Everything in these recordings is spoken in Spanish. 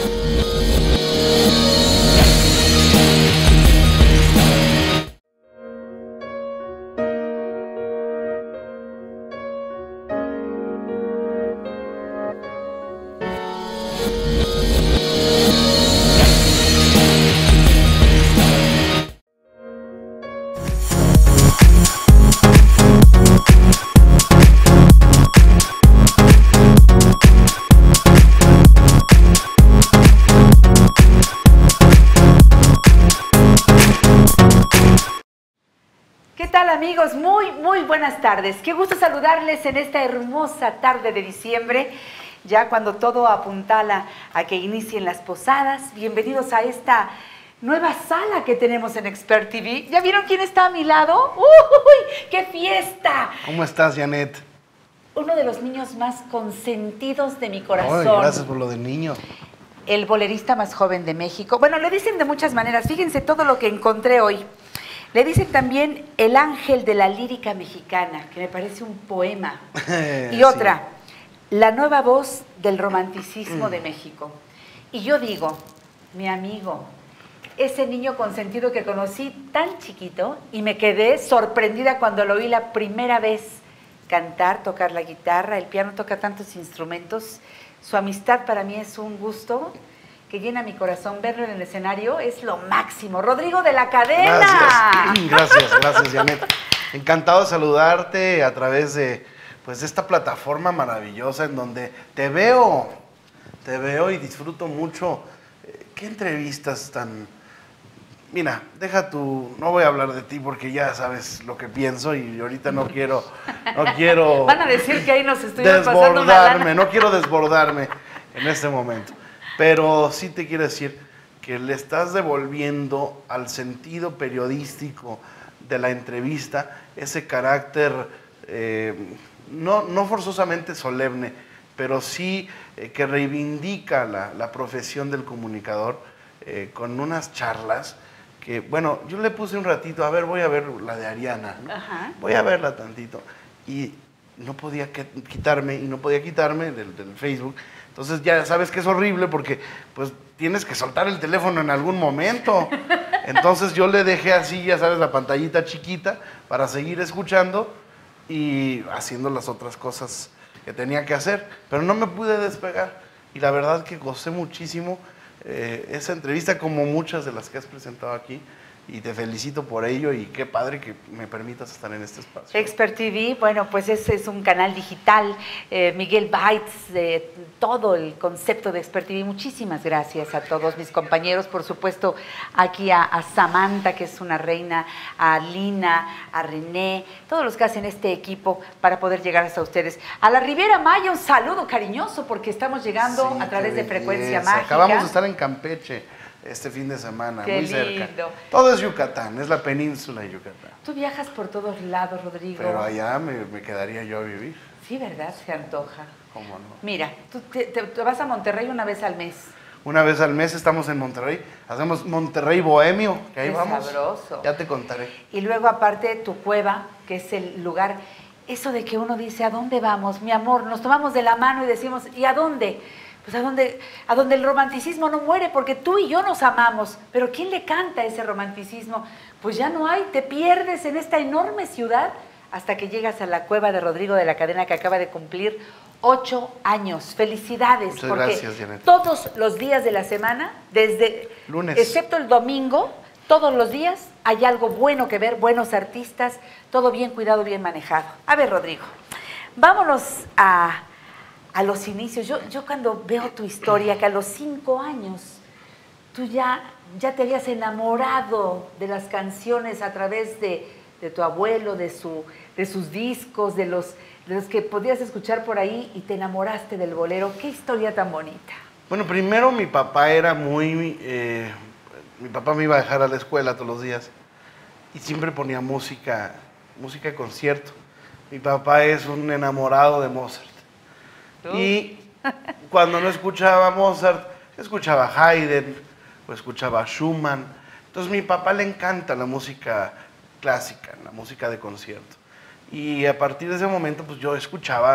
Amigos, muy buenas tardes. Qué gusto saludarles en esta hermosa tarde de diciembre, ya cuando todo apuntala a que inicien las posadas. Bienvenidos a esta nueva sala que tenemos en Expert TV. ¿Ya vieron quién está a mi lado? ¡Uy! ¡Qué fiesta! ¿Cómo estás, Janet? Uno de los niños más consentidos de mi corazón. Ay, gracias por lo del niño. El bolerista más joven de México. Bueno, le dicen de muchas maneras. Fíjense todo lo que encontré hoy. Le dicen también el ángel de la lírica mexicana, que me parece un poema. Y otra, la nueva voz del romanticismo de México. Y yo digo, mi amigo, ese niño consentido que conocí tan chiquito y me quedé sorprendida cuando lo oí la primera vez cantar, tocar la guitarra, el piano, toca tantos instrumentos. Su amistad para mí es un gusto que llena mi corazón. Verlo en el escenario es lo máximo. Rodrigo de la Cadena. Gracias, Janet. Encantado de saludarte a través de esta plataforma maravillosa en donde te veo y disfruto mucho. ¿Qué entrevistas tan...? Mira, no voy a hablar de ti porque ya sabes lo que pienso y ahorita no quiero Van a decir que ahí nos estuvimos pasando una lana. No quiero desbordarme en este momento. Pero sí te quiero decir que le estás devolviendo al sentido periodístico de la entrevista ese carácter, no forzosamente solemne, pero sí que reivindica la profesión del comunicador con unas charlas que, bueno, yo le puse un ratito, a ver, voy a ver la de Ariana, ¿no? Voy a verla tantito. Y no podía quitarme del Facebook. Entonces ya sabes que es horrible porque pues tienes que soltar el teléfono en algún momento. Entonces yo le dejé así, ya sabes, la pantallita chiquita para seguir escuchando y haciendo las otras cosas que tenía que hacer. Pero no me pude despegar y la verdad que gocé muchísimo esa entrevista, como muchas de las que has presentado aquí. Y te felicito por ello y qué padre que me permitas estar en este espacio. Expert TV, bueno, pues ese es un canal digital. Miguel Baitz, todo el concepto de Expert TV. Muchísimas gracias a todos mis compañeros, por supuesto, aquí a Samantha, que es una reina, a Lina, a René, todos los que hacen este equipo para poder llegar hasta ustedes. A la Riviera Maya, un saludo cariñoso porque estamos llegando a través de Frecuencia Mágica. Acabamos de estar en Campeche este fin de semana, Qué muy cerca. lindo. Todo es Yucatán, es la península de Yucatán. Tú viajas por todos lados, Rodrigo. Pero allá me quedaría yo a vivir. Sí, ¿verdad? Se antoja. ¿Cómo no? Mira, tú te vas a Monterrey una vez al mes. Una vez al mes estamos en Monterrey. Hacemos Monterrey Bohemio, que ahí Qué vamos. sabroso. Ya te contaré. Y luego aparte tu cueva, que es el lugar, eso de que uno dice, ¿a dónde vamos? Mi amor, nos tomamos de la mano y decimos, ¿y a dónde? Pues a donde el romanticismo no muere, porque tú y yo nos amamos, pero ¿quién le canta ese romanticismo? Pues ya no hay, te pierdes en esta enorme ciudad hasta que llegas a la cueva de Rodrigo de la Cadena, que acaba de cumplir 8 años. Felicidades. Muchas porque gracias, Janet. todos los días de la semana, desde lunes, excepto el domingo, todos los días hay algo bueno que ver, buenos artistas, todo bien cuidado, bien manejado. A ver, Rodrigo, vámonos a los inicios. Yo cuando veo tu historia, que a los 5 años tú ya te habías enamorado de las canciones a través de tu abuelo, de sus discos, de los que podías escuchar por ahí y te enamoraste del bolero. Qué historia tan bonita. Bueno, primero mi papá era mi papá me iba a dejar a la escuela todos los días y siempre ponía música de concierto. Mi papá es un enamorado de Mozart. Y cuando no escuchaba Mozart, escuchaba Haydn o escuchaba Schumann. Entonces a mi papá le encanta la música clásica, la música de concierto. Y a partir de ese momento, pues yo escuchaba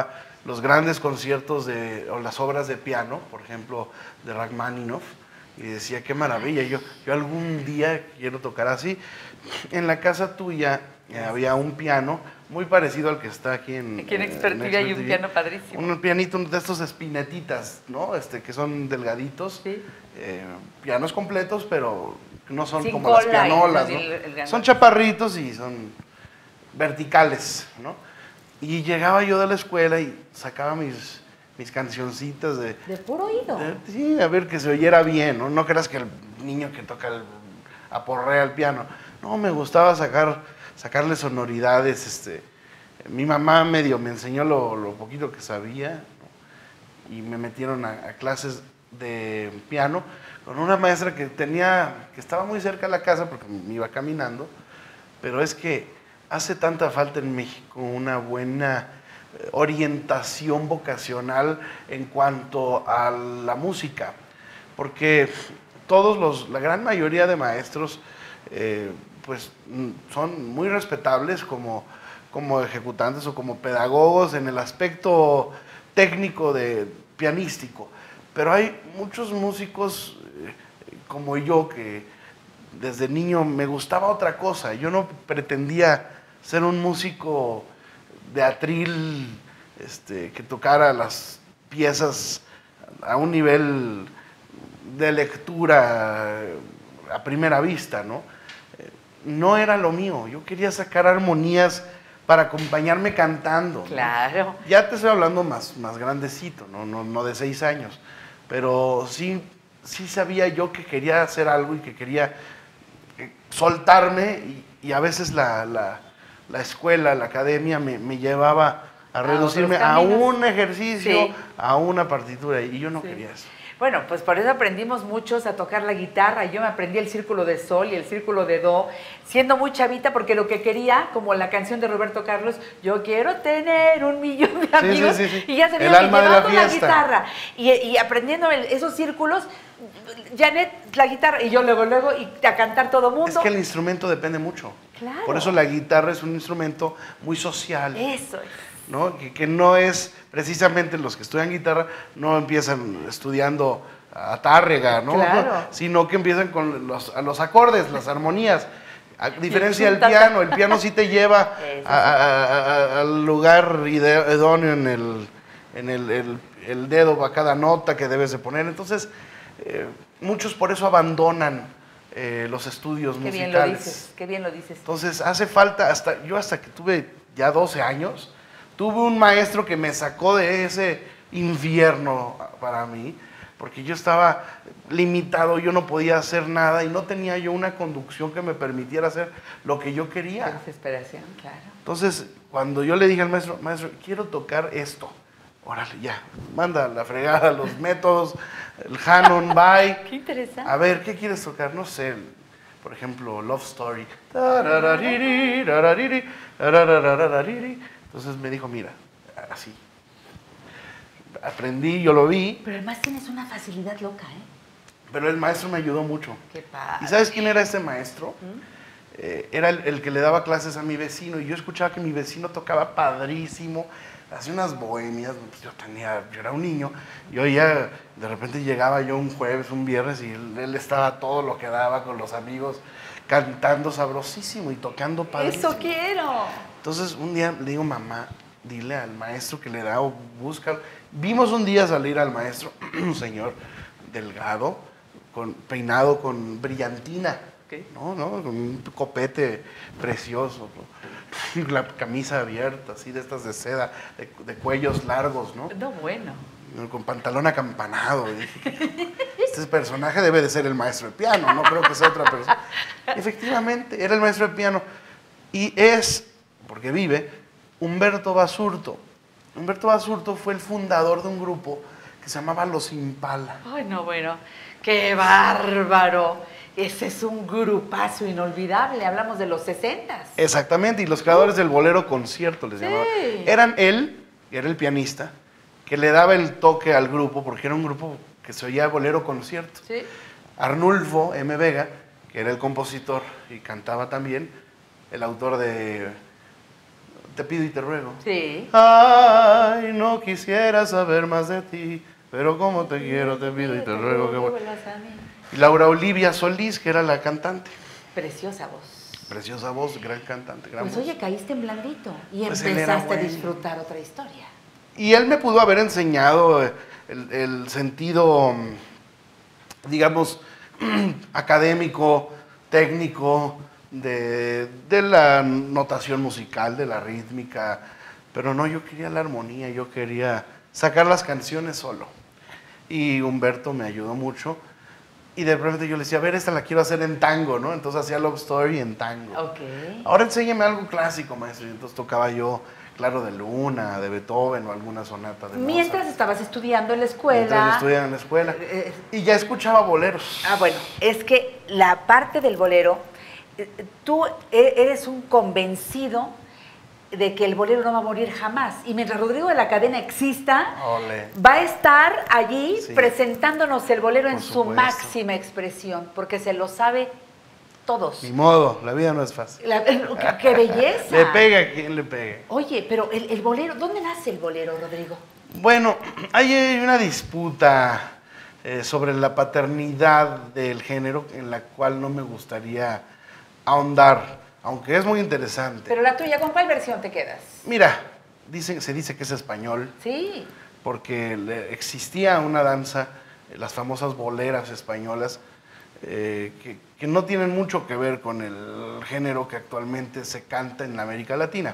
los grandes conciertos o las obras de piano, por ejemplo, de Rachmaninoff, y decía, qué maravilla, yo algún día quiero tocar así. En la casa tuya había un piano muy parecido al que está aquí en Expert TV hay un piano padrísimo. Un pianito de estos espinetitas, ¿no? Que son delgaditos. Sí. Pianos completos, pero no son sin como las pianolas, ¿no? Son chaparritos y son verticales, ¿no? Y llegaba yo de la escuela y sacaba mis cancioncitas de puro oído. Sí, a ver que se oyera bien, ¿no? No creas que el niño que toca aporrea el piano. No, me gustaba sacarle sonoridades. Mi mamá me enseñó lo poquito que sabía, ¿no? Y me metieron a clases de piano con una maestra que estaba muy cerca de la casa porque me iba caminando, pero es que hace tanta falta en México una buena orientación vocacional en cuanto a la música, porque la gran mayoría de maestros pues son muy respetables como ejecutantes o como pedagogos en el aspecto técnico pianístico, pero hay muchos músicos como yo que desde niño me gustaba otra cosa. Yo no pretendía ser un músico de atril, que tocara las piezas a un nivel de lectura a primera vista, ¿no? No era lo mío. Yo quería sacar armonías para acompañarme cantando, ¿no? Claro. Ya te estoy hablando más grandecito, no de 6 años, pero sí sabía yo que quería hacer algo y que quería soltarme y a veces la escuela, la academia me llevaba a reducirme a un ejercicio, sí, a una partitura, y yo no quería eso. Bueno, pues por eso aprendimos muchos a tocar la guitarra. Yo me aprendí el círculo de sol y el círculo de do, siendo muy chavita, porque lo que quería, como la canción de Roberto Carlos, yo quiero tener 1,000,000 de amigos, sí. Y ya se me llevaba con la guitarra. Y aprendiendo esos círculos, Janet, la guitarra, y yo luego, y a cantar todo mundo. Es que el instrumento depende mucho. Claro. Por eso la guitarra es un instrumento muy social. Eso es. ¿No? Que no es precisamente los que estudian guitarra, no empiezan estudiando a tárrega, ¿no? Claro. Sino que empiezan con los acordes, las armonías. A diferencia del piano, el piano sí te lleva al lugar idóneo en el dedo a cada nota que debes de poner. Entonces, muchos por eso abandonan los estudios musicales. Qué bien lo dices. Entonces, hace falta, hasta que tuve ya 12 años, tuve un maestro que me sacó de ese infierno para mí, porque yo estaba limitado, yo no podía hacer nada y no tenía yo una conducción que me permitiera hacer lo que yo quería. Qué desesperación, claro. Entonces, cuando yo le dije al maestro, quiero tocar esto, órale, ya, manda la fregada, los métodos, el Hanon, bye. Qué interesante. A ver, ¿qué quieres tocar? No sé, por ejemplo, Love Story. Entonces me dijo, mira, así. Aprendí, yo lo vi. Pero además tienes una facilidad loca, ¿eh? Pero el maestro me ayudó mucho. Qué padre. ¿Y sabes quién era este maestro? Era el que le daba clases a mi vecino. Y yo escuchaba que mi vecino tocaba padrísimo. Hacía unas bohemias. Pues yo era un niño. Y oía, de repente llegaba yo un jueves, un viernes, y él estaba todo lo que daba con los amigos, cantando sabrosísimo y tocando padrísimo. ¡Eso quiero! Entonces un día le digo, mamá, dile al maestro que le da o búscalo. Vimos un día salir al maestro, un señor delgado, peinado con brillantina, ¿no? Con un copete precioso, ¿no? La camisa abierta, así de estas de seda, de cuellos largos, ¿no? No, bueno. Con pantalón acampanado. Y dije, este personaje debe de ser el maestro de piano, no creo que sea otra persona. Efectivamente, era el maestro de piano. Y porque vive, Humberto Basurto. Humberto Basurto fue el fundador de un grupo que se llamaba Los Impala. Ay, no, bueno, qué bárbaro. Ese es un grupazo inolvidable, hablamos de los 60s. Exactamente, y los creadores del bolero concierto les llamaban. Eran él, que era el pianista, que le daba el toque al grupo, porque era un grupo que se oía bolero concierto. Sí. Arnulfo M. Vega, que era el compositor y cantaba también, el autor de Te pido y te ruego. Sí. Ay, no quisiera saber más de ti, pero como te quiero, te pido y te ruego que vuelvas a mí. Y Laura Olivia Solís, que era la cantante. Preciosa voz. Preciosa voz, gran cantante, gran Pues voz. oye, caíste en blandito y Pues él era empezaste a bueno. disfrutar otra historia. Y él me pudo haber enseñado el sentido, digamos, académico, técnico, de la notación musical, de la rítmica, pero no, yo quería la armonía, yo quería sacar las canciones solo. Y Humberto me ayudó mucho. Y de repente yo le decía, a ver, esta la quiero hacer en tango, ¿no? Entonces hacía Love Story en tango. Ok. Ahora enséñame algo clásico, maestro. Y entonces tocaba yo, Claro de Luna, de Beethoven o alguna sonata de Mientras Mozart. estabas estudiando en la escuela. Mientras estudiaba en la escuela. Y ya escuchaba boleros. Bueno, es que la parte del bolero, tú eres un convencido de que el bolero no va a morir jamás. Y mientras Rodrigo de la Cadena exista, Ole. va a estar allí Sí. presentándonos el bolero en Por su supuesto. máxima expresión, porque se lo sabe todos. Ni modo, la vida no es fácil. ¡Qué belleza! Le pega a quien le pegue. Oye, pero el bolero, ¿dónde nace el bolero, Rodrigo? Bueno, hay una disputa sobre la paternidad del género en la cual no me gustaría ahondar, aunque es muy interesante. Pero la tuya, ¿con cuál versión te quedas? Mira, se dice que es español, Sí. porque existía una danza, las famosas boleras españolas, que no tienen mucho que ver con el género que actualmente se canta en América Latina.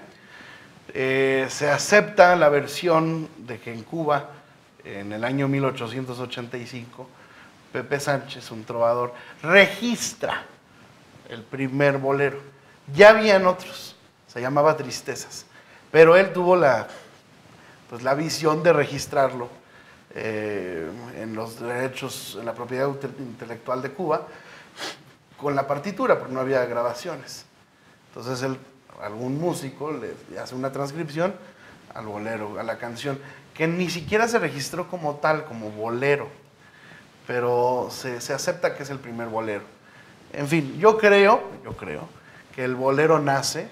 Se acepta la versión de que en Cuba, en el año 1885, Pepe Sánchez, un trovador, registra el primer bolero. Ya habían otros, se llamaba Tristezas, pero él tuvo la visión de registrarlo en los derechos, en la propiedad intelectual de Cuba, con la partitura, porque no había grabaciones. Entonces algún músico le hace una transcripción al bolero, a la canción, que ni siquiera se registró como tal, como bolero, pero se acepta que es el primer bolero. En fin, yo creo que el bolero nace,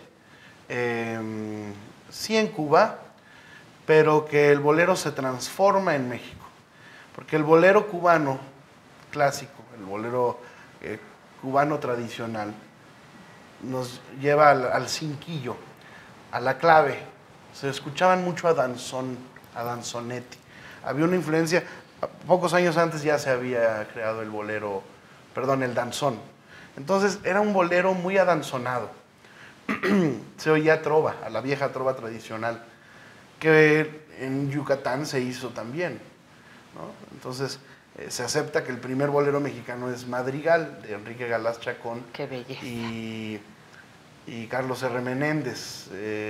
sí en Cuba, pero que el bolero se transforma en México, porque el bolero cubano clásico, el bolero cubano tradicional, nos lleva al cinquillo, a la clave. Se escuchaban mucho a Danzonetti. Había una influencia, pocos años antes ya se había creado el bolero, perdón, el danzón. Entonces era un bolero muy adanzonado. Se oía trova, a la vieja trova tradicional, que en Yucatán se hizo también, ¿no? Entonces se acepta que el primer bolero mexicano es Madrigal, de Enrique Galaz Chacón. ¡Qué belleza! Y Carlos R. Menéndez,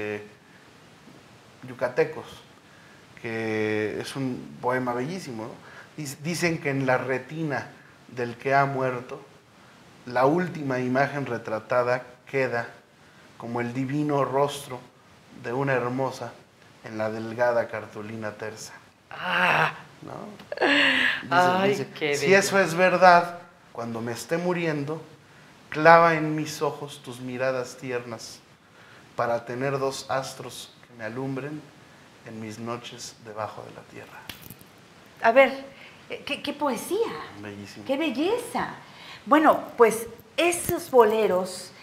Yucatecos, que es un poema bellísimo, ¿no? Dicen que en la retina del que ha muerto, la última imagen retratada queda como el divino rostro de una hermosa en la delgada cartulina tersa. ¡Ah! ¿No? Ay, qué si bello. eso es verdad, cuando me esté muriendo, clava en mis ojos tus miradas tiernas para tener dos astros que me alumbren en mis noches debajo de la tierra. A ver, qué poesía. Bellísimo. ¡Qué belleza! Bueno, pues esos boleros,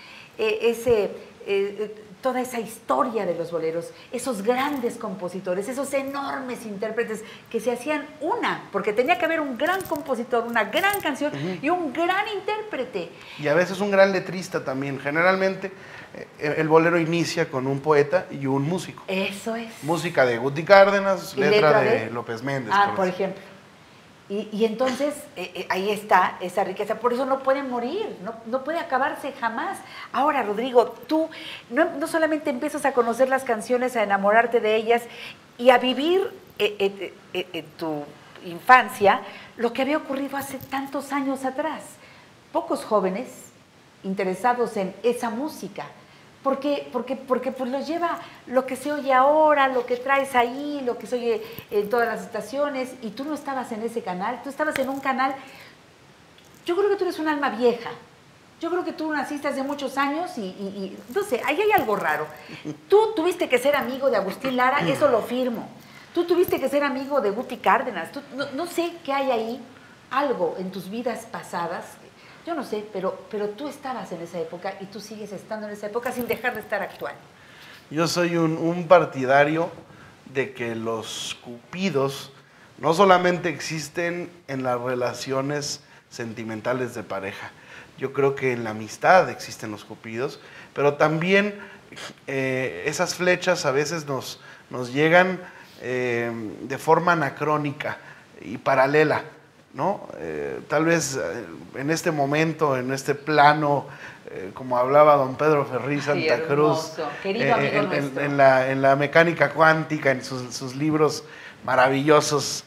toda esa historia de los boleros, esos grandes compositores, esos enormes intérpretes que se hacían porque tenía que haber un gran compositor, una gran canción y un gran intérprete. Y a veces un gran letrista también. Generalmente el bolero inicia con un poeta y un músico. Eso es. Música de Guti Cárdenas, ¿Y letra de López Méndez. por ejemplo. Y entonces ahí está esa riqueza, por eso no pueden morir, no puede acabarse jamás. Ahora, Rodrigo, tú no solamente empiezas a conocer las canciones, a enamorarte de ellas y a vivir en tu infancia lo que había ocurrido hace tantos años atrás. Pocos jóvenes interesados en esa música, porque pues los lleva lo que se oye ahora, lo que traes ahí, lo que se oye en todas las estaciones, y tú no estabas en ese canal, tú estabas en un canal. Yo creo que tú eres un alma vieja, Yo creo que tú naciste hace muchos años y no sé, ahí hay algo raro. Tú tuviste que ser amigo de Agustín Lara, eso lo firmo. Tú tuviste que ser amigo de Guti Cárdenas. No sé qué hay ahí, algo en tus vidas pasadas. Yo no sé, pero tú estabas en esa época y tú sigues estando en esa época sin dejar de estar actual. Yo soy un partidario de que los cupidos no solamente existen en las relaciones sentimentales de pareja. Yo creo que en la amistad existen los cupidos, pero también esas flechas a veces nos llegan de forma anacrónica y paralela, ¿no? Tal vez en este momento, en este plano, como hablaba don Pedro Ferriz Santa Cruz, querido amigo nuestro. en la mecánica cuántica, en sus libros maravillosos,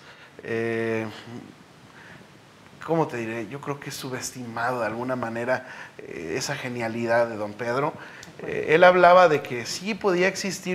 ¿cómo te diré? Yo creo que es subestimado de alguna manera esa genialidad de don Pedro. Él hablaba de que sí podía existir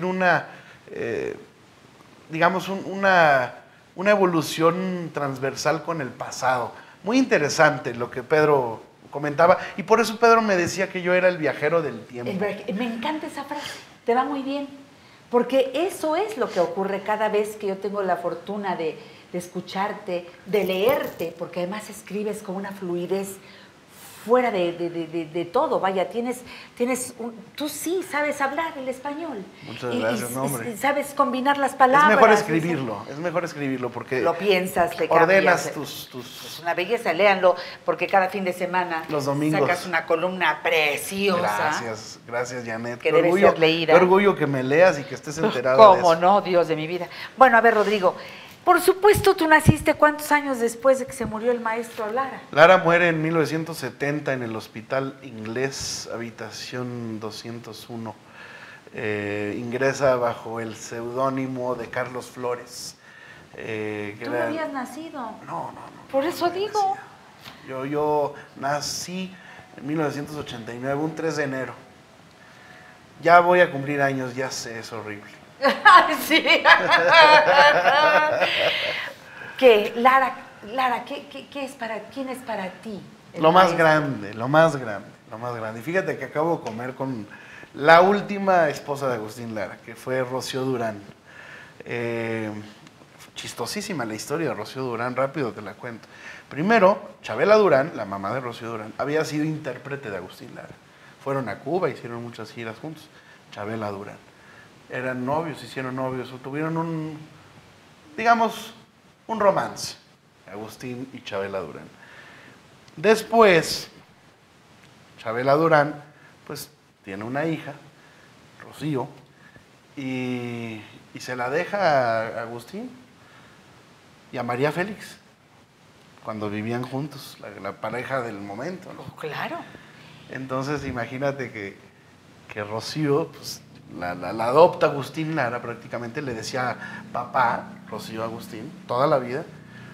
digamos, una evolución transversal con el pasado. Muy interesante lo que Pedro comentaba, y por eso Pedro me decía que yo era el viajero del tiempo. Me encanta esa frase, te va muy bien, porque eso es lo que ocurre cada vez que yo tengo la fortuna de escucharte, de leerte, porque además escribes con una fluidez fuera de todo, vaya, tú sí sabes hablar el español. Muchas gracias, hombre. Sabes combinar las palabras. Es mejor escribirlo porque lo piensas, le ordenas cambias. tus... Es una belleza, léanlo, porque cada fin de semana los domingos sacas una columna preciosa. Gracias, Janet. Que debe ser leída. Qué orgullo que me leas y que estés enterado de eso. ¿Cómo no, Dios de mi vida? Bueno, a ver, Rodrigo, por supuesto, tú naciste ¿cuántos años después de que se murió el maestro Lara? Lara muere en 1970 en el Hospital Inglés, habitación 201. Ingresa bajo el seudónimo de Carlos Flores. ¿Tú no habías nacido? No. Por eso digo. Yo nací en 1989, un 3 de enero. Ya voy a cumplir años, ya sé, es horrible. Sí. ¿Qué? Lara, ¿qué es quién es para ti? Lo más grande. Y fíjate que acabo de comer con la última esposa de Agustín Lara, que fue Rocío Durán. Chistosísima la historia de Rocío Durán, rápido te la cuento. Primero, Chabela Durán, la mamá de Rocío Durán, había sido intérprete de Agustín Lara. Fueron a Cuba, hicieron muchas giras juntos. Chabela Durán. Eran novios, hicieron novios, o tuvieron digamos, un romance, Agustín y Chabela Durán. Después, Chabela Durán, pues, tiene una hija, Rocío, y se la deja a Agustín y a María Félix, cuando vivían juntos, la pareja del momento, ¿no? Oh, claro. Entonces, imagínate que Rocío, pues, la adopta Agustín Lara, prácticamente le decía papá, Rocío Agustín, toda la vida.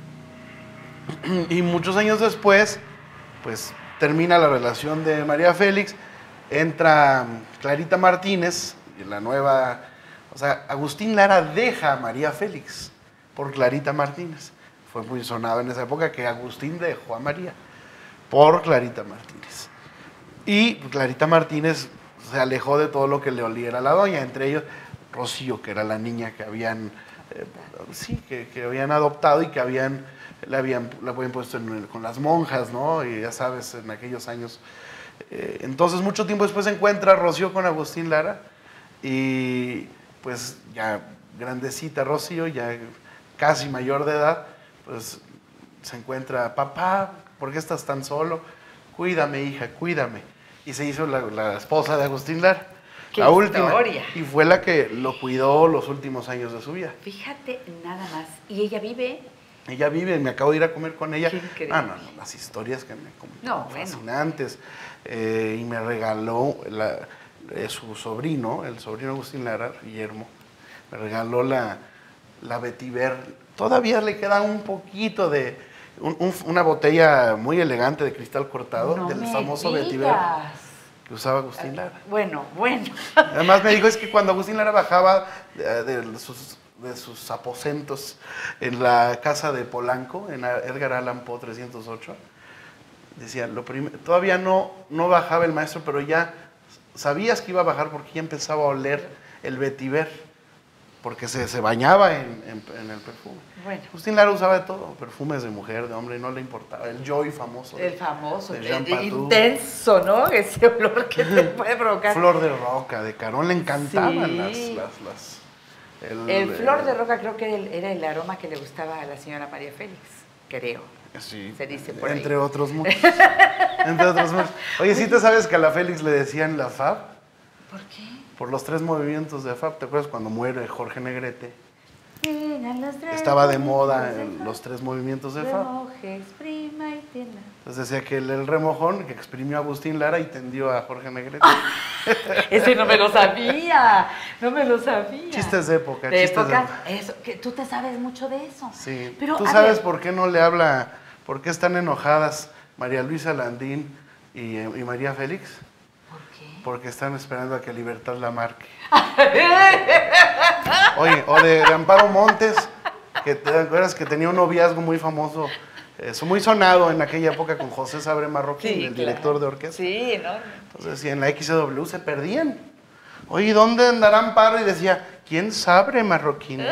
Y muchos años después, pues termina la relación de María Félix, entra Clarita Martínez, la nueva, o sea, Agustín Lara deja a María Félix por Clarita Martínez. Fue muy sonado en esa época que Agustín dejó a María por Clarita Martínez. Y Clarita Martínez se alejó de todo lo que le oliera a la doña, entre ellos Rocío, que era la niña que habían, que habían adoptado y que la habían puesto con las monjas, ¿no? Y ya sabes, en aquellos años. Entonces, mucho tiempo después se encuentra Rocío con Agustín Lara y pues ya grandecita Rocío, ya casi mayor de edad, pues se encuentra, papá, ¿por qué estás tan solo? Cuídame, hija, cuídame. Y se hizo la esposa de Agustín Lara. La última. Historia. Y fue la que lo cuidó los últimos años de su vida. Fíjate nada más. ¿Y ella vive? Ella vive, me acabo de ir a comer con ella. Qué increíble. No, las historias que me contó, fascinantes. Bueno. Y me regaló su sobrino, el sobrino de Agustín Lara, Guillermo, me regaló la vetiver. Todavía le queda un poquito de una botella muy elegante de cristal cortado, del famoso vetiver que usaba Agustín Lara. Bueno. Además me dijo, es que cuando Agustín Lara bajaba de sus aposentos en la casa de Polanco, en Edgar Allan Poe 308, decía, todavía no bajaba el maestro, pero ya sabías que iba a bajar porque ya empezaba a oler el vetiver, porque se bañaba en el perfume. Bueno. Agustín Lara usaba de todo, perfumes de mujer, de hombre, y no le importaba. El Joy famoso. El famoso, Jean Patou. intenso, ¿no? Ese olor que te puede provocar. Flor de roca, de Carón, le encantaban Sí. el flor de roca creo que era el aroma que le gustaba a la señora María Félix, creo. Sí, Se dice por entre ahí. otros muchos. Entre otros muchos. Oye, ¿sí te sabes que a la Félix le decían la Fab? ¿Por qué? Por los 3 movimientos de Fab. ¿Te acuerdas cuando muere Jorge Negrete? Los tres Estaba de moda movimientos de los 3 movimientos de Fab. remoje, exprima y tienda. Entonces decía que el remojón que exprimió a Agustín Lara y tendió a Jorge Negrete. Ese no me lo sabía, no me lo sabía. Chistes de época, De chistes época, de eso, que tú te sabes mucho de eso. Sí. Pero, ¿Tú a sabes ver, por qué no le habla, por qué están enojadas María Luisa Landín y María Félix? ¿por qué? Porque están esperando a que Libertad la marque. Oye, o de Amparo Montes, que te acuerdas que tenía un noviazgo muy famoso, muy sonado en aquella época con José Sabre Marroquín, el claro. director de orquesta. Sí, ¿no? Entonces, sí, en la XW se perdían. Oye, ¿dónde andará Amparo? Y decía, ¿quién sabe Marroquín?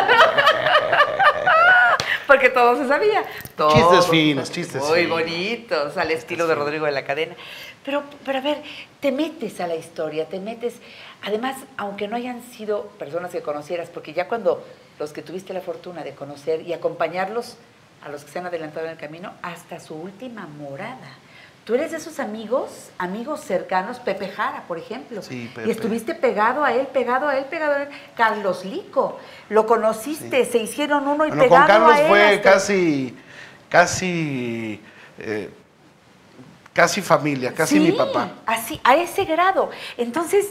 Porque todo se sabía. Todo. Chistes finos, chistes Muy finos. bonitos, al estilo de Rodrigo de la Cadena. Pero a ver, te metes a la historia, te metes. Además, aunque no hayan sido personas que conocieras, porque ya cuando los que tuviste la fortuna de conocer y acompañarlos a los que se han adelantado en el camino, hasta su última morada. Tú eres de esos amigos cercanos, Pepe Jara, por ejemplo. Sí, Pepe. Y estuviste pegado a él. Carlos Lico, lo conociste, Sí. se hicieron uno y Bueno, pegado con Carlos a él. fue hasta- casi familia, casi mi papá. Así, a ese grado. Entonces,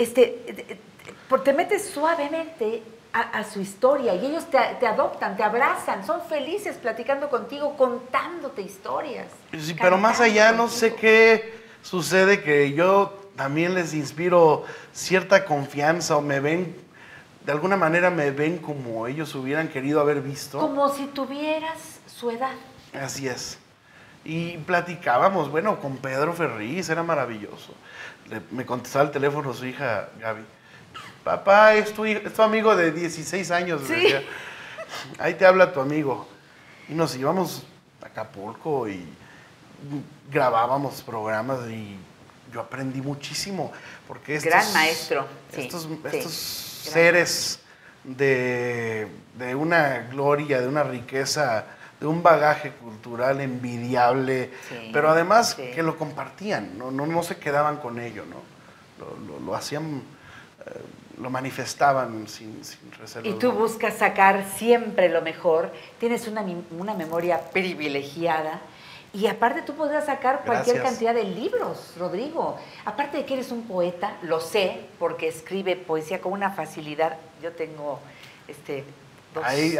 te metes suavemente a su historia y ellos te adoptan, te abrazan, son felices platicando contigo, contándote historias. Sí, pero más allá no sé contigo. qué sucede, que yo también les inspiro cierta confianza o de alguna manera me ven como ellos hubieran querido haber visto. Como si tuvieras su edad. Así es. Y platicábamos, bueno, con Pedro Ferriz, era maravilloso. Me contestaba el teléfono su hija Gaby. Papá, es tu amigo de 16 años. Sí. Decía. Ahí te habla tu amigo. Y nos íbamos a Acapulco y grabábamos programas y yo aprendí muchísimo. Porque Gran maestro. Sí, estos sí. seres de una gloria, de una riqueza, de un bagaje cultural envidiable, Sí, pero además sí. que lo compartían, no se quedaban con ello, ¿no? Lo hacían, lo manifestaban sin reserva. Y tú buscas sacar siempre lo mejor, tienes una memoria privilegiada y aparte tú podrás sacar cualquier Gracias. cantidad de libros, Rodrigo. Aparte de que eres un poeta, lo sé, porque escribe poesía con una facilidad. Yo tengo dos. Ahí.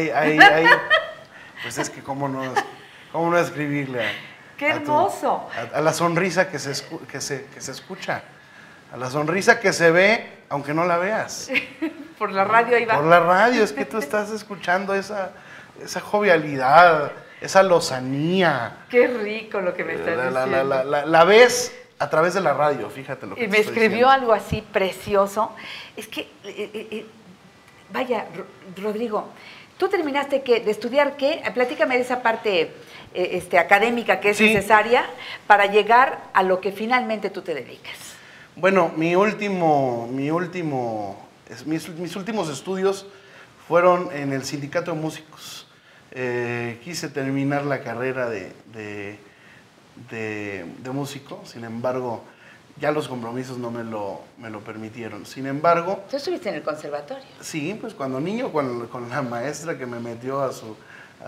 Pues es que cómo no escribirle ¡Qué hermoso! a la sonrisa que se escucha, a la sonrisa que se ve, aunque no la veas. Por la radio ahí va. Por la radio, es que tú estás escuchando esa jovialidad, esa lozanía. ¡Qué rico lo que me estás diciendo! La ves a través de la radio, fíjate lo que Y te me estoy escribió diciendo. algo así precioso. Es que, vaya, Rodrigo, tú terminaste de estudiar qué? Platícame de esa parte académica que es Sí. necesaria para llegar a lo que finalmente tú te dedicas. Bueno, mis últimos estudios fueron en el Sindicato de Músicos. Quise terminar la carrera de músico, sin embargo, ya los compromisos no me lo permitieron. Sin embargo, Tú estuviste en el conservatorio. sí, pues cuando niño, con la maestra que me metió a su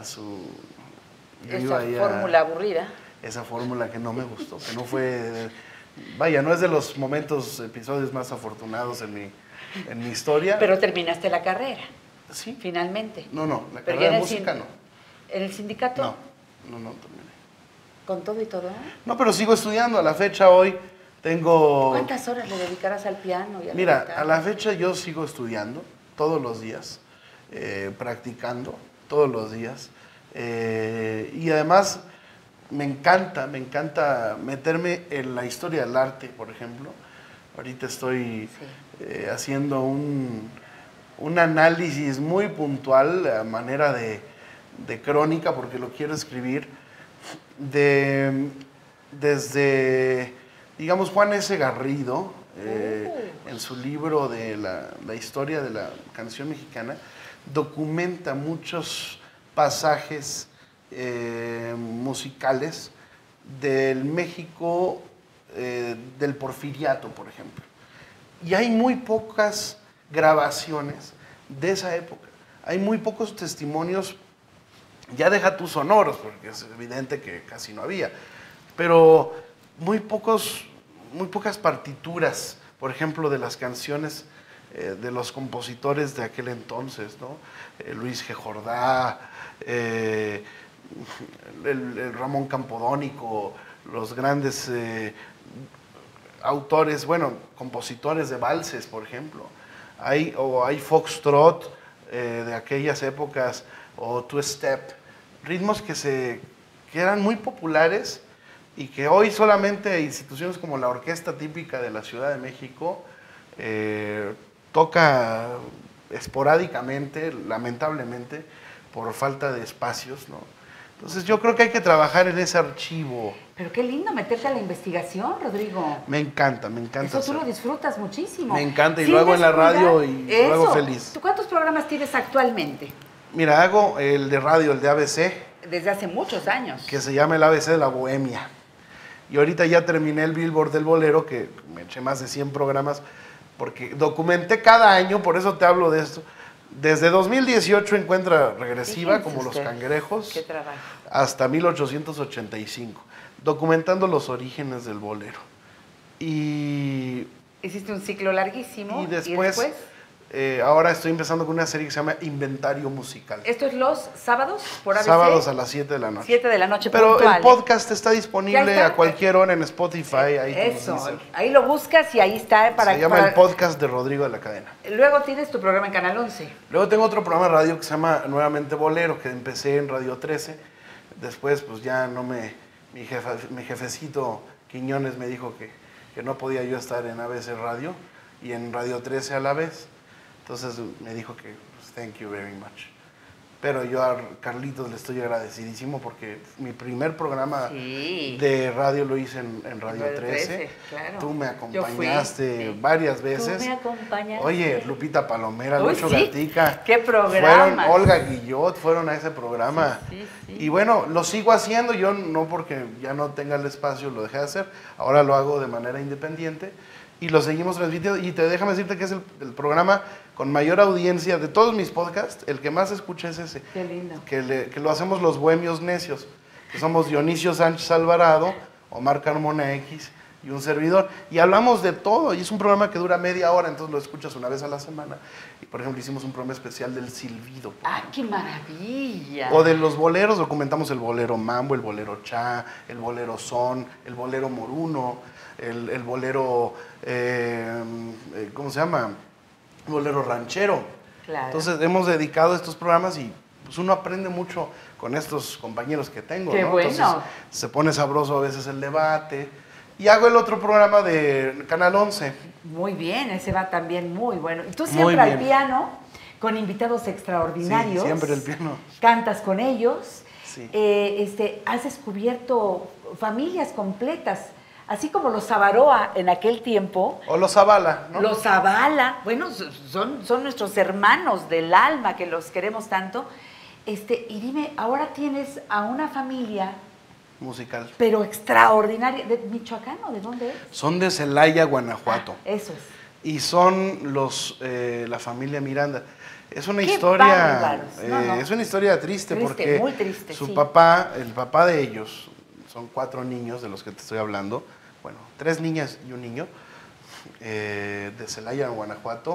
yo iba Esa ahí fórmula aburrida. esa fórmula que no me gustó, que no fue, vaya, no es de los episodios más afortunados en mi historia. Pero terminaste la carrera, Sí. finalmente. No, la Pero carrera ya de en música no. ¿En el sindicato? No terminé. ¿Con todo y todo? No, pero sigo estudiando. A la fecha hoy tengo... ¿Cuántas horas le dedicarás al piano y a la Mira, guitarra? a la fecha yo sigo estudiando todos los días, practicando todos los días. Y además me encanta meterme en la historia del arte, por ejemplo. Ahorita estoy haciendo un análisis muy puntual, a manera de crónica, porque lo quiero escribir, desde, digamos, Juan S. Garrido, en su libro de la historia de la canción mexicana, documenta muchos pasajes musicales del México del Porfiriato, por ejemplo. Y hay muy pocas grabaciones de esa época. Hay muy pocos testimonios, ya deja tus sonoros, porque es evidente que casi no había, pero muy pocas partituras, por ejemplo, de las canciones de los compositores de aquel entonces, ¿no? Luis G. Jordá, el Ramón Campodónico, los grandes autores, bueno, compositores de valses, por ejemplo. Hay foxtrot de aquellas épocas, o two-step, ritmos que eran muy populares y que hoy solamente instituciones como la Orquesta Típica de la Ciudad de México toca esporádicamente, lamentablemente, por falta de espacios, ¿no? Entonces yo creo que hay que trabajar en ese archivo. Pero qué lindo meterte a la investigación, Rodrigo. Me encanta. Eso tú lo disfrutas muchísimo. Me encanta y lo hago en la radio y lo hago feliz. ¿Tú cuántos programas tienes actualmente? Mira, hago el de radio, el de ABC. Desde hace muchos años. Que se llama el ABC de la Bohemia. Y ahorita ya terminé el Billboard del Bolero, que me eché más de 100 programas, porque documenté cada año, por eso te hablo de esto. Desde 2018 encuentra regresiva, Fíjense como los ustedes, cangrejos, qué trabajo, hasta 1885, documentando los orígenes del bolero. Y hiciste un ciclo larguísimo. Y después ahora estoy empezando con una serie que se llama Inventario Musical. ¿Esto es los sábados por ABC? Sábados a las 7 de la noche. 7 de la noche, pero puntual, el podcast está disponible está? A cualquier hora en Spotify. Ahí eso, ahí lo buscas y ahí está. Se llama el podcast de Rodrigo de la Cadena. Luego tienes tu programa en Canal 11. Luego tengo otro programa de radio que se llama nuevamente Bolero, que empecé en Radio 13. Después, pues ya no mi jefecito Quiñones me dijo que no podía yo estar en ABC Radio y en Radio 13 a la vez. Entonces me dijo que, pues, thank you very much. Pero yo a Carlitos le estoy agradecidísimo porque mi primer programa de radio lo hice en Radio 13. Claro. Tú me acompañaste varias veces. Tú me acompañaste. Oye, Lupita Palomera, Lucho Gatica. ¿Qué programa? Olga Guillot fueron a ese programa. Sí. Y bueno, lo sigo haciendo. Yo no porque ya no tenga el espacio lo dejé de hacer. Ahora lo hago de manera independiente. Y lo seguimos transmitiendo. Y déjame decirte que es el programa con mayor audiencia de todos mis podcasts. El que más escucha es ese. Qué lindo. Que lo hacemos los bohemios necios. Que somos Dionisio Sánchez Alvarado, Omar Carmona X y un servidor. Y hablamos de todo. Y es un programa que dura media hora. Entonces lo escuchas una vez a la semana. Y por ejemplo hicimos un programa especial del silbido. ¡Ah, qué maravilla! O de los boleros. Documentamos el bolero mambo, el bolero cha, el bolero son, el bolero moruno, el bolero... ¿cómo se llama? Bolero ranchero. Claro. Entonces hemos dedicado estos programas y pues uno aprende mucho con estos compañeros que tengo. ¡Qué ¿no? bueno! Entonces, se pone sabroso a veces el debate. Y hago el otro programa de Canal 11. Muy bien, ese va también muy bueno. Y tú siempre al piano, con invitados extraordinarios. Sí, siempre el piano. Cantas con ellos. Sí. Has descubierto familias completas. Así como los Savaroa en aquel tiempo. O los Zavala, ¿no? Los Zavala, bueno, son nuestros hermanos del alma que los queremos tanto. Y dime, ahora tienes a una familia musical. Pero extraordinaria. ¿De Michoacán o de dónde es? Son de Celaya, Guanajuato. Eso es. Y son la familia Miranda. Es una ¡Qué historia, bárbaros! No. Es una historia triste porque muy triste, su sí. papá, el papá de ellos, son 4 niños de los que te estoy hablando, bueno, 3 niñas y un niño, de Celaya, Guanajuato.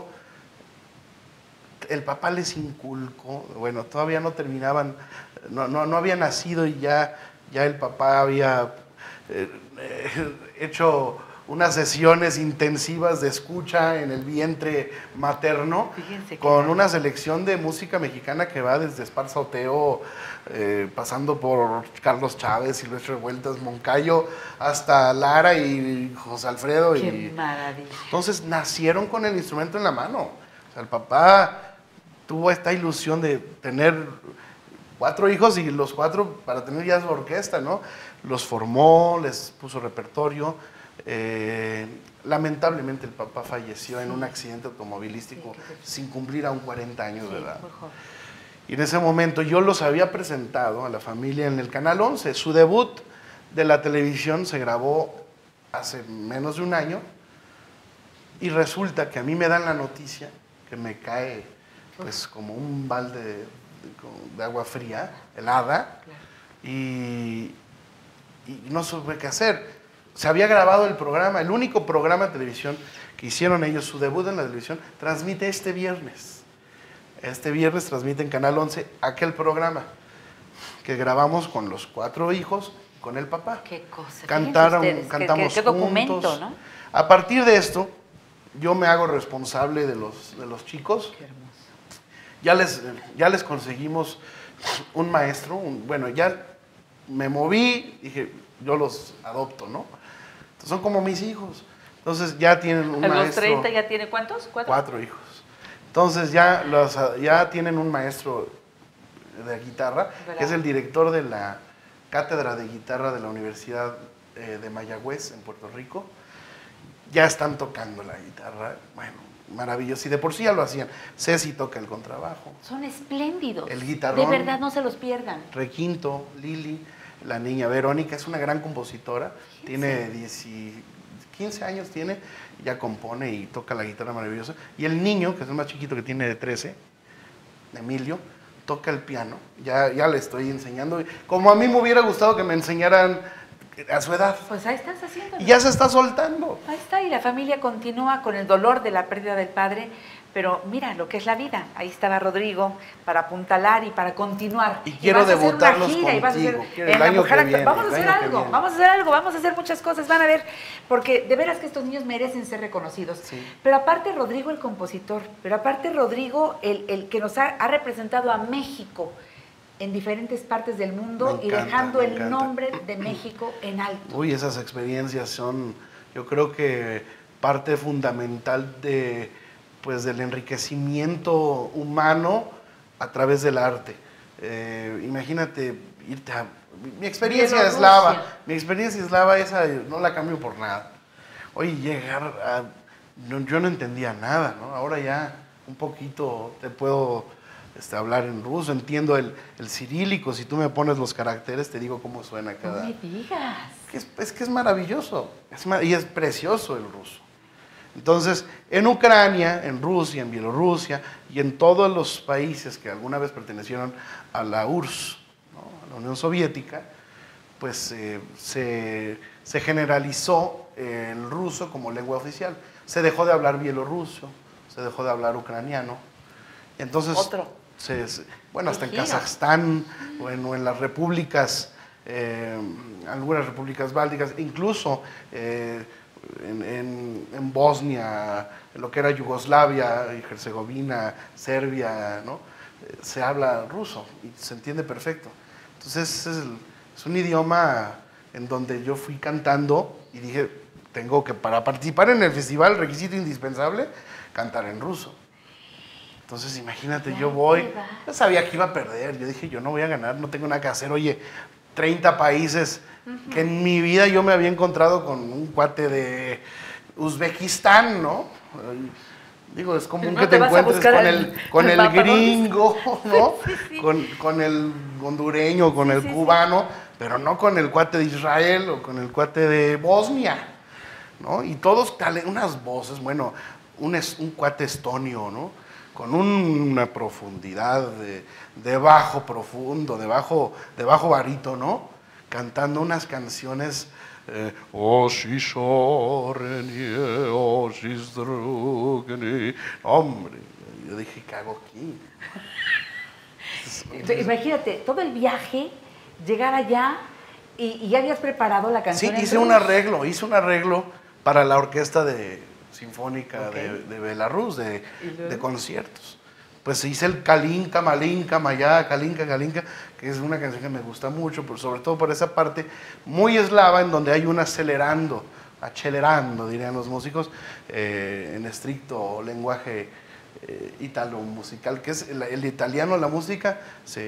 El papá les inculcó, bueno, todavía no terminaban, no había nacido y ya el papá había hecho unas sesiones intensivas de escucha en el vientre materno, Fíjense con una selección de música mexicana que va desde Esparza Oteo, pasando por Carlos Chávez, Silvestre Revueltas, Moncayo, hasta Lara y José Alfredo. Qué maravilla. Entonces nacieron con el instrumento en la mano. O sea, el papá tuvo esta ilusión de tener 4 hijos y los 4 para tener ya su orquesta, ¿no? Los formó, les puso repertorio. Lamentablemente el papá falleció en un accidente automovilístico sin cumplir aún 40 años de edad. Y en ese momento yo los había presentado a la familia en el Canal 11. Su debut de la televisión se grabó hace menos de un año y resulta que a mí me dan la noticia que me cae pues como un balde de agua fría, helada, y no supe qué hacer. Se había grabado el programa, el único programa de televisión que hicieron ellos, su debut en la televisión, transmite este viernes. Este viernes transmite en Canal 11 aquel programa que grabamos con los 4 hijos, con el papá. Qué cosa. Cantamos qué documento, juntos. ¿no? A partir de esto, yo me hago responsable de los chicos. Qué hermoso. Ya les conseguimos un maestro, bueno, ya me moví, dije, yo los adopto, ¿no? Entonces, son como mis hijos. Entonces ya tienen un maestro. ¿A los 30 ya tiene cuántos? 4 hijos. Entonces ya tienen un maestro de guitarra, ¿verdad? que es el director de la cátedra de guitarra de la Universidad de Mayagüez, en Puerto Rico. Ya están tocando la guitarra, bueno, maravilloso. Y de por sí ya lo hacían. Ceci toca el contrabajo. Son espléndidos. El guitarrón. De verdad, no se los pierdan. Requinto, Lili, la niña Verónica, es una gran compositora. Tiene 15 años, ya compone y toca la guitarra maravillosa. Y el niño, que es el más chiquito, que tiene de 13, Emilio, toca el piano. Ya le estoy enseñando. Como a mí me hubiera gustado que me enseñaran a su edad. Pues ahí estás haciendo. Y ya se está soltando. Ahí está, y la familia continúa con el dolor de la pérdida del padre, pero mira lo que es la vida. Ahí estaba Rodrigo para apuntalar y para continuar. Y quiero debutarlos contigo. Vamos a hacer algo, vamos a hacer muchas cosas, van a ver, porque de veras que estos niños merecen ser reconocidos. Sí. Pero aparte Rodrigo el compositor, pero aparte Rodrigo el que nos ha representado a México en diferentes partes del mundo y dejando el nombre de México en alto. Uy, esas experiencias son, yo creo que parte fundamental del enriquecimiento humano a través del arte. Imagínate irte a... Mi experiencia eslava, esa no la cambio por nada. Oye, yo no entendía nada, ¿no? Ahora ya un poquito te puedo hablar en ruso, entiendo el cirílico, si tú me pones los caracteres te digo cómo suena cada... No me digas. Es que es maravilloso, y es precioso el ruso. Entonces, en Ucrania, en Rusia, en Bielorrusia y en todos los países que alguna vez pertenecieron a la URSS, ¿no? A la Unión Soviética, pues se generalizó el ruso como lengua oficial. Se dejó de hablar bielorruso, se dejó de hablar ucraniano. Entonces, hasta en Kazajstán o en las repúblicas, algunas repúblicas bálticas, incluso en Bosnia, en lo que era Yugoslavia y Herzegovina, Serbia, ¿no? Se habla ruso y se entiende perfecto. Entonces es un idioma en donde yo fui cantando y dije, tengo que, para participar en el festival, requisito indispensable, cantar en ruso. Entonces, imagínate, yo sabía que iba a perder, yo dije, yo no voy a ganar, no tengo nada que hacer. Oye, 30 países que en mi vida yo me había encontrado con un cuate de Uzbekistán, ¿no? Digo, es común que te encuentres con el gringo, ¿no? Sí. Con el hondureño, con el cubano, pero no con el cuate de Israel o con el cuate de Bosnia, ¿no? Y todos unas voces, bueno, un cuate estonio, ¿no? Con una profundidad de bajo profundo, de bajo barítono, cantando unas canciones. Hombre, yo dije, ¿qué hago aquí? Imagínate, todo el viaje, llegar allá y ya habías preparado la canción. Sí, hice un arreglo para la orquesta sinfónica Okay. de Belarus, de conciertos. Pues hice el Kalinka, Malinka, Maya, Kalinka, Kalinka, que es una canción que me gusta mucho, pero sobre todo por esa parte muy eslava en donde hay un acelerando, dirían los músicos, en estricto lenguaje italo musical, que es el italiano, la música,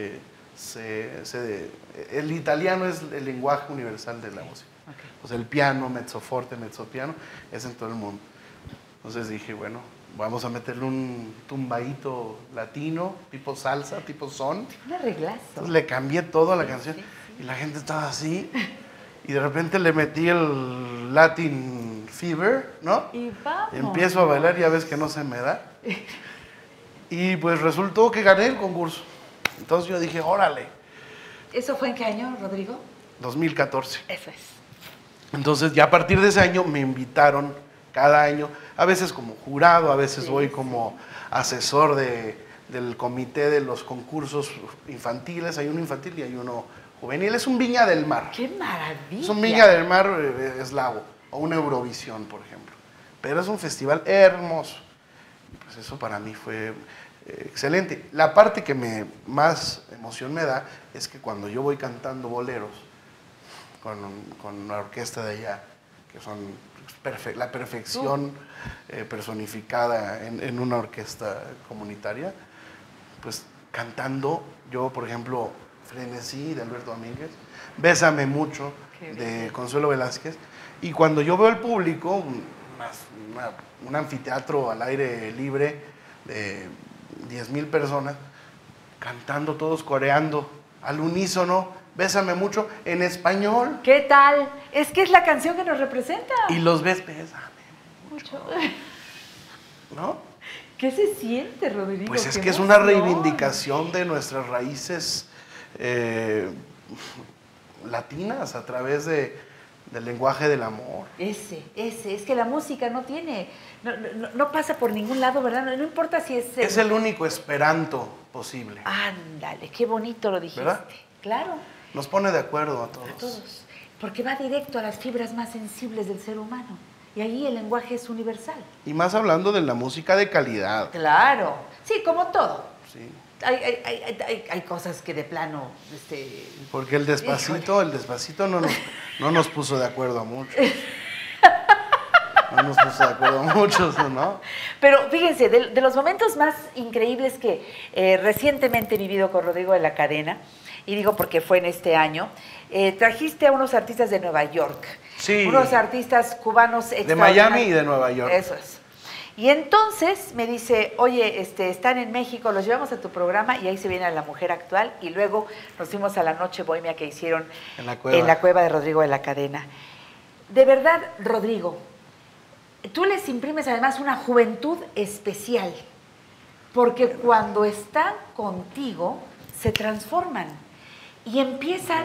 el italiano es el lenguaje universal de la música. Okay. O sea, el piano, mezzoforte, mezzopiano, es en todo el mundo. Entonces dije, bueno, vamos a meterle un tumbaíto latino, tipo salsa, tipo son. Un arreglazo. Entonces le cambié todo a la canción sí. y la gente estaba así. Y de repente le metí el Latin Fever, ¿no? Y vamos. Empiezo a bailar y ya ves que no se me da. Y pues resultó que gané el concurso. Entonces yo dije, órale. ¿Eso fue en qué año, Rodrigo? 2014. Eso es. Entonces ya a partir de ese año me invitaron cada año, a veces como jurado, a veces Sí, voy sí. como asesor del comité de los concursos infantiles. Hay uno infantil y hay uno juvenil. Es un Viña del Mar. ¡Qué maravilla! Es un Viña del Mar eslavo, o una Eurovisión, por ejemplo. Pero es un festival hermoso. Pues eso para mí fue excelente. La parte que más emoción me da es que cuando yo voy cantando boleros con una orquesta de allá, que son la perfección personificada en una orquesta comunitaria, pues cantando, yo por ejemplo, Frenesí de Alberto Domínguez, Bésame mucho de Consuelo Velázquez, y cuando yo veo al público, un anfiteatro al aire libre de 10,000 personas, cantando, todos coreando, al unísono, Bésame mucho, en español. ¿Qué tal? Es que es la canción que nos representa. Y los ves, bésame Mucho. ¿no? ¿Qué se siente, Rodrigo? Pues es ¡Qué que es una emoción! reivindicación de nuestras raíces latinas a través del lenguaje del amor. Ese, es que la música no tiene, no pasa por ningún lado, ¿verdad? No importa si es... Es el único esperanto posible. Ándale, qué bonito lo dijiste. ¿Verdad? Claro. Nos pone de acuerdo a todos. A todos. Porque va directo a las fibras más sensibles del ser humano. Y ahí el lenguaje es universal. Y más hablando de la música de calidad. Claro. Sí, como todo. Sí. Hay cosas que de plano... Porque el despacito no nos puso de acuerdo a muchos. No nos puso de acuerdo a muchos, ¿no? Pero fíjense, de los momentos más increíbles que recientemente he vivido con Rodrigo de la Cadena, y digo porque fue en este año, trajiste a unos artistas de Nueva York. Sí. Unos artistas cubanos De Miami y de Nueva York. Eso es. Y entonces me dice, oye, están en México, los llevamos a tu programa, y ahí se viene a La Mujer Actual, y luego nos fuimos a la Noche Bohemia que hicieron En la cueva de Rodrigo de la Cadena. De verdad, Rodrigo, tú les imprimes además una juventud especial, porque cuando están contigo se transforman y empiezan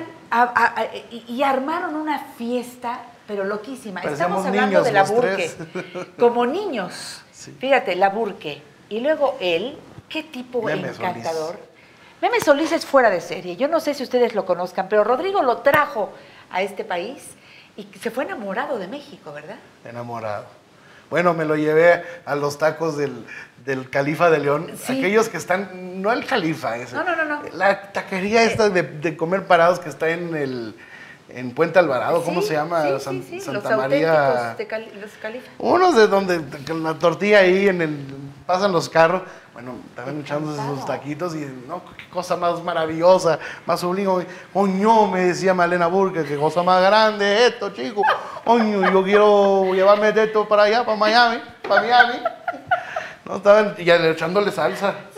y armaron una fiesta, pero loquísima. Parecemos Estamos hablando niños de la los Burke, tres. como niños. Sí. Fíjate, la Burke. Y luego él, qué tipo Meme encantador. Solís. Meme Solís es fuera de serie. Yo no sé si ustedes lo conozcan, pero Rodrigo lo trajo a este país y se fue enamorado de México, ¿verdad? Enamorado. Bueno, me lo llevé a los tacos del Califa de León. Sí. Aquellos que están, no el Califa ese. No. La taquería esta de comer parados que está en Puente Alvarado, ¿cómo se llama? Sí. Santa Los María. auténticos de los Califa. Unos de donde con la tortilla ahí pasan los carros. Bueno, estaban echándose Encantado. sus taquitos y no, qué cosa más maravillosa, más sublime. Coño, me decía Malena Burke, qué cosa más grande esto, chico. Coño, yo quiero llevarme de esto para allá, para Miami. No, estaban ya echándole salsa. Sí.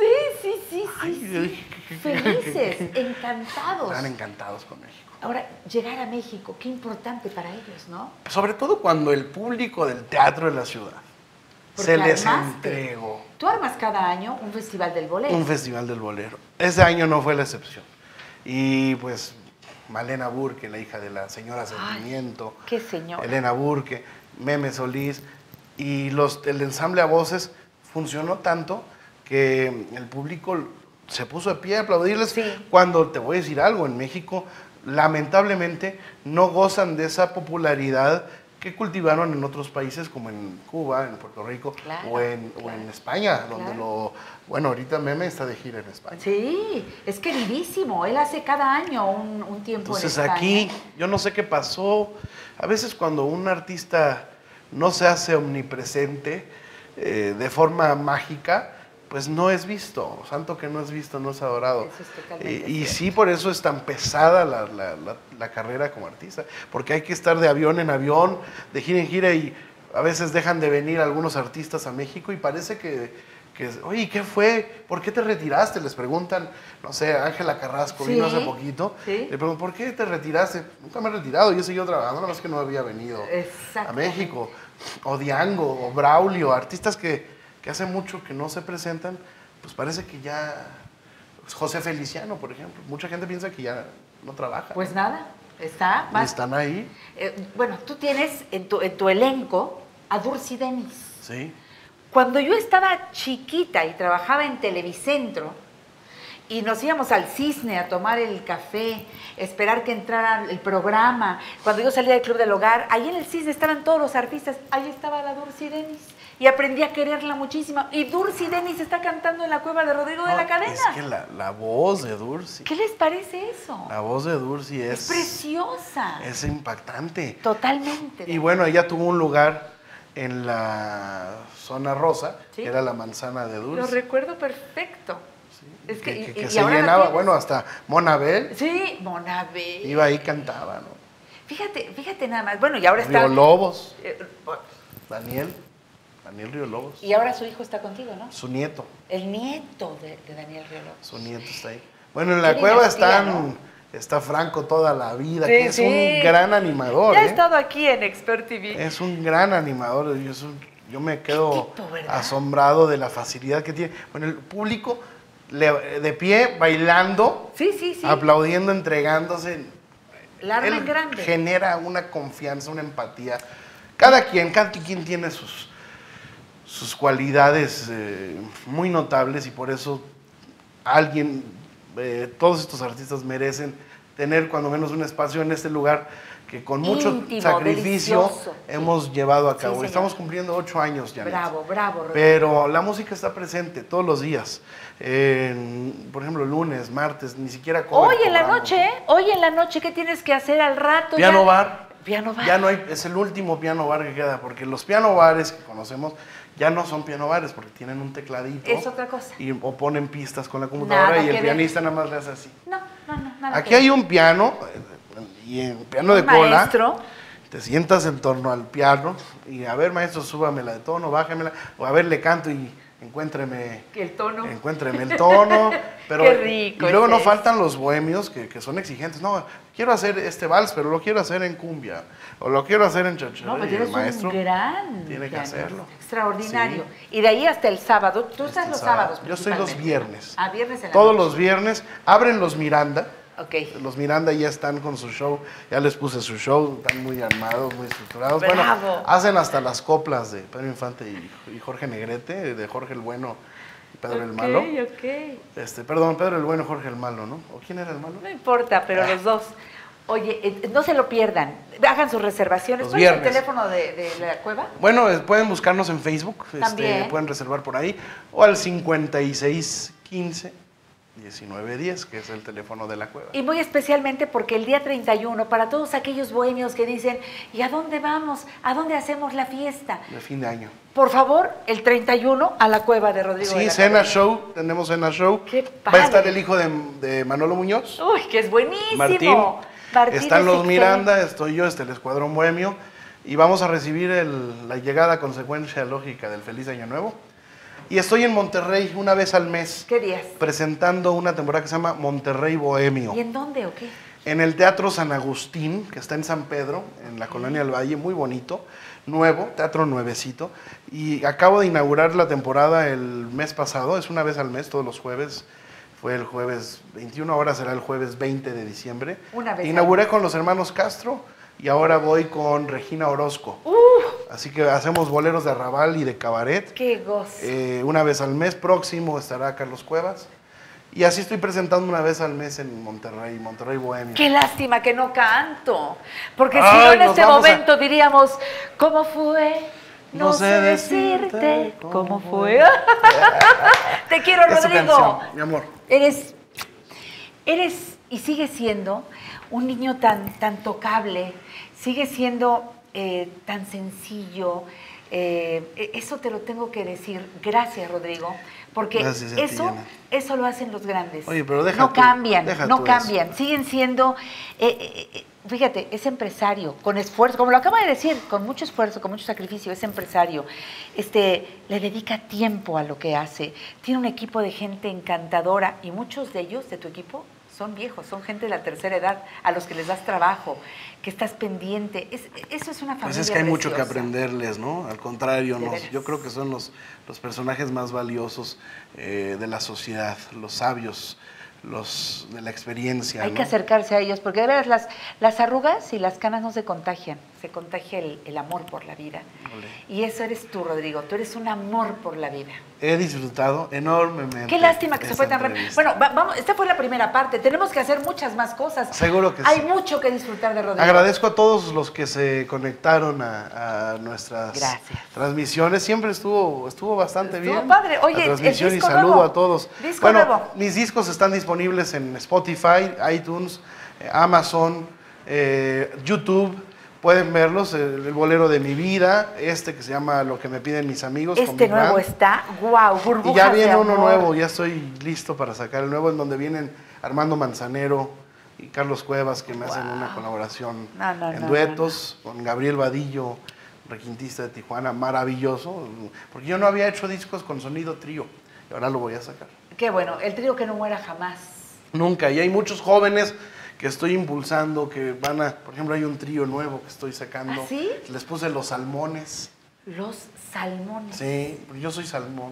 Ay, Felices, encantados. Están encantados con México. Ahora, llegar a México, qué importante para ellos, ¿no? Sobre todo cuando el público del teatro de la ciudad Porque se les armaste. entregó. Tú armas cada año un festival del bolero. Un festival del bolero. Ese año no fue la excepción. Y pues Malena Burke, la hija de la señora Sentimiento. Qué señora. Elena Burke, Meme Solís. Y el ensamble a voces funcionó tanto que el público se puso de pie a aplaudirles. Sí. Cuando, te voy a decir algo, en México lamentablemente no gozan de esa popularidad que cultivaron en otros países como en Cuba, en Puerto Rico Claro, o en España, donde claro. bueno, ahorita Meme está de gira en España. Sí, es queridísimo. Él hace cada año un tiempo Entonces en España. aquí, yo no sé qué pasó. A veces cuando un artista no se hace omnipresente de forma mágica, pues no es visto. Santo que no es visto, no es adorado. Eso es totalmente Y cierto. sí, por eso es tan pesada la carrera como artista. Porque hay que estar de avión en avión, de gira en gira, y a veces dejan de venir algunos artistas a México y parece oye, ¿qué fue? ¿Por qué te retiraste? Les preguntan, no sé, Ángela Carrasco Sí, vino hace poquito. sí. Le pregunto, ¿por qué te retiraste? Nunca me he retirado, yo he seguido trabajando, nada más que no había venido a Exactamente. México. O Diango, o Braulio, artistas que hace mucho que no se presentan, pues parece que ya... Pues José Feliciano, por ejemplo. Mucha gente piensa que ya no trabaja. Pues nada, está Y más. están ahí, Bueno, tú tienes en tu elenco a Dursi Denis. sí. Cuando yo estaba chiquita y trabajaba en Televicentro y nos íbamos al Cisne a tomar el café, esperar que entrara el programa, cuando yo salía del Club del Hogar, ahí en el Cisne estaban todos los artistas, ahí estaba la Dursi Denis y aprendí a quererla muchísimo. Y Dursi Denis está cantando en la cueva de Rodrigo de la Cadena. Es que la voz de Dursi, ¿Qué les parece eso? la voz de Dursi Es preciosa. es impactante. Totalmente. Y bueno, ella tuvo un lugar en la zona rosa, Sí. que era la manzana de Lo Dursi. recuerdo perfecto. Es Que y se ahora la llenaba, tienes. bueno, hasta Monabel Sí, Monabel. iba ahí y cantaba, ¿no? Fíjate nada más. Bueno, y ahora está. Río Lobos, eh, Daniel Río Lobos, y ahora su hijo está contigo, ¿no? su nieto, El nieto de Daniel Riolo. su nieto está ahí. Bueno, en la Qué cueva dinastía, ¿no? está Franco toda la vida, Sí, que es sí. un gran animador, Ya ha ¿eh? estado aquí en Expert TV. Es un gran animador, yo me quedo Qué tipo, ¿verdad? asombrado de la facilidad que tiene. Bueno, el público de pie, bailando, Sí. aplaudiendo, entregándose. La arma Él en grande. genera una confianza, una empatía. Cada quien tiene sus cualidades muy notables y por eso todos estos artistas merecen tener cuando menos un espacio en este lugar que con mucho Íntimo, sacrificio delicioso. hemos llevado a Sí, cabo. señor. Estamos cumpliendo 8 años ya. Bravo, Rodrigo. Pero la música está presente todos los días. Por ejemplo, lunes, martes, ni siquiera Hoy en la cobramos. noche, ¿eh? Hoy en la noche, ¿qué tienes que hacer al rato? Piano ya? bar. Piano bar. Ya no hay, es el último piano bar que queda, porque los piano bares que conocemos ya no son piano bares porque tienen un tecladito. Es otra cosa. O ponen pistas con la computadora Nada y que el ver. pianista nada más le hace así. No, nada. Aquí hay un piano, y en piano de Un cola, maestro. te sientas en torno al piano y a ver, maestro, súbamela de tono, bájamela, o a ver, le canto y encuéntreme El tono. el tono. Pero, Qué rico y luego es no eso. faltan los bohemios que son exigentes. No, quiero hacer este vals, pero lo quiero hacer en cumbia, o lo quiero hacer en chachara. No, pues y el eres maestro un gran tiene que pianista, hacerlo. extraordinario. Y de ahí hasta el sábado. Tú estás Este los sábado. sábados. Yo estoy los principalmente. viernes. Ah, viernes en la Todos noche. los viernes abren los Miranda. Ok. Los Miranda ya están con su show, ya les puse su show, están muy armados, muy estructurados. ¡Bravo! Bueno, hacen hasta las coplas de Pedro Infante y Jorge Negrete, de Jorge el Bueno y Pedro el Malo. Ok. Perdón, Pedro el Bueno y Jorge el Malo, ¿no? ¿O quién era el malo? No importa, pero los dos. Oye, no se lo pierdan. Hagan sus reservaciones. Los ¿Cuál es el viernes. teléfono de la cueva? Bueno, pueden buscarnos en Facebook, También. pueden reservar por ahí, o al 5615-1910, que es el teléfono de la cueva. Y muy especialmente porque el día 31, para todos aquellos bohemios que dicen, ¿y a dónde vamos? ¿A dónde hacemos la fiesta? De fin de año. Por favor, el 31 a la cueva de Rodrigo de Sí, la cena Cadena. show, tenemos cena show. ¡Qué Va padre! a estar el hijo de Manolo Muñoz, Uy, que es buenísimo. Martín. Están es los excelente. Miranda, estoy yo, el Escuadrón Bohemio, y vamos a recibir la llegada consecuencia lógica del Feliz Año Nuevo. Y estoy en Monterrey una vez al mes, ¿Qué días? presentando una temporada que se llama Monterrey Bohemio. ¿Y en dónde o qué? En el Teatro San Agustín, que está en San Pedro, en la Colonia del Valle, muy bonito, nuevo, teatro nuevecito. Y acabo de inaugurar la temporada el mes pasado, es una vez al mes, todos los jueves. Fue el jueves 21, ahora será el jueves 20 de diciembre. Una vez Inauguré al mes. con los hermanos Castro y ahora voy con Regina Orozco. Así que hacemos boleros de arrabal y de cabaret. ¡Qué gozo! Una vez al mes próximo estará Carlos Cuevas. Y así estoy presentando una vez al mes en Monterrey Bohemio. Qué lástima que no canto, porque si Ay, no en nos este vamos momento diríamos, ¿cómo fue? No sé decirte cómo fue. Te quiero, Es tu Rodrigo. canción, mi amor. Eres y sigues siendo un niño tan tocable, sigues siendo tan sencillo. Eso te lo tengo que decir. Gracias, Rodrigo, porque Gracias a ti, Janet. eso lo hacen los grandes. Oye, pero deja no tú, cambian, deja no tú cambian, siguen siendo, fíjate, es empresario, con esfuerzo, como lo acaba de decir, con mucho esfuerzo, con mucho sacrificio, es empresario, le dedica tiempo a lo que hace, tiene un equipo de gente encantadora y muchos de ellos, de tu equipo, son viejos, son gente de la tercera edad, a los que les das trabajo, que estás pendiente. Eso es una familia Pues es que hay mucho que preciosa. aprenderles, ¿no? Al contrario, De veras. yo creo que son los personajes más valiosos de la sociedad, los sabios, los de la experiencia. Hay ¿no? que acercarse a ellos, porque de veras las arrugas y las canas no se contagian, se contagia el amor por la vida. Ole. Y eso eres tú, Rodrigo, tú eres un amor por la vida. He disfrutado enormemente. Qué lástima que se esta fue tan rápido. entrevista. Bueno, vamos, esta fue la primera parte, tenemos que hacer muchas más cosas. Seguro que Hay sí. mucho que disfrutar de Rodrigo. Agradezco a todos los que se conectaron a nuestras Gracias. transmisiones. Siempre estuvo bastante Estuvo bien. padre. Oye, la el transmisión disco y saludo nuevo. a todos. Disco bueno, nuevo. mis discos están disponibles en Spotify, iTunes, Amazon, YouTube. Pueden verlos, el bolero de mi vida, que se llama Lo que me piden mis amigos. con Este Big nuevo Band. está, wow, burbujas Y ya viene de uno amor. nuevo, ya estoy listo para sacar el nuevo, en donde vienen Armando Manzanero y Carlos Cuevas, que me hacen una colaboración en duetos, con Gabriel Vadillo, requintista de Tijuana, maravilloso, porque yo no había hecho discos con sonido trío, y ahora lo voy a sacar. Qué bueno, el trío que no muera jamás. Nunca, y hay muchos jóvenes que estoy impulsando, que van a, por ejemplo, hay un trío nuevo que estoy sacando. ¿Ah, sí? Les puse Los Salmones. Los salmones. Sí, porque yo soy salmón.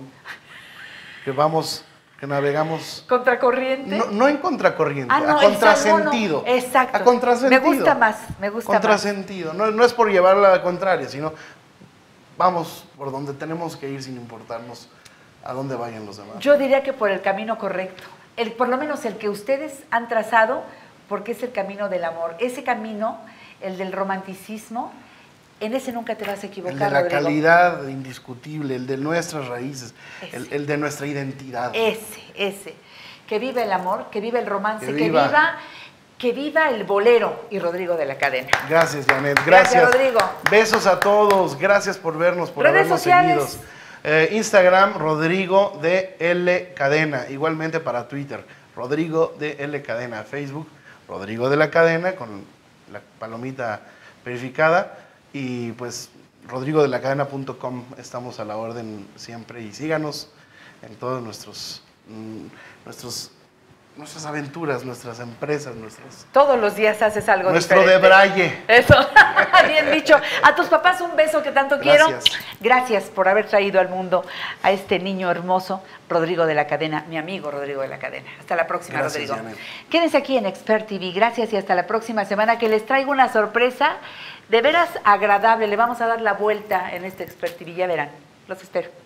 Que navegamos. ¿Contracorriente? No en contracorriente, no, a el contrasentido. salmón no. Exacto. A contrasentido. Me gusta más, me gusta contrasentido. No es por llevarla a la contraria, sino vamos por donde tenemos que ir sin importarnos a dónde vayan los demás. Yo diría que por el camino correcto. Por lo menos el que ustedes han trazado, porque es el camino del amor. Ese camino, el del romanticismo, en ese nunca te vas a equivocar, El de la Rodrigo. calidad indiscutible, el de nuestras raíces, Ese. el de nuestra identidad. Ese. Que viva el amor, que viva el romance, Que que viva el bolero y Rodrigo de la Cadena. Gracias, Janet. Gracias, Rodrigo. Besos a todos. Gracias por vernos, por Redes habernos sociales. seguido. Instagram, Rodrigo de L Cadena. Igualmente para Twitter, Rodrigo de L Cadena. Facebook, Rodrigo de la Cadena, con la palomita verificada. Y pues rodrigodelacadena.com, estamos a la orden siempre. Y síganos en todos nuestras aventuras, nuestras empresas, Todos los días haces algo nuestro diferente. debraye. Eso, bien dicho. A tus papás un beso que tanto quiero. Gracias. Gracias por haber traído al mundo a este niño hermoso, Rodrigo de la Cadena, mi amigo Rodrigo de la Cadena. Hasta la próxima, Gracias, Rodrigo. Janet. Quédense aquí en Expert TV. Gracias y hasta la próxima semana, que les traigo una sorpresa de veras agradable. Le vamos a dar la vuelta en este Expert TV, ya verán. Los espero.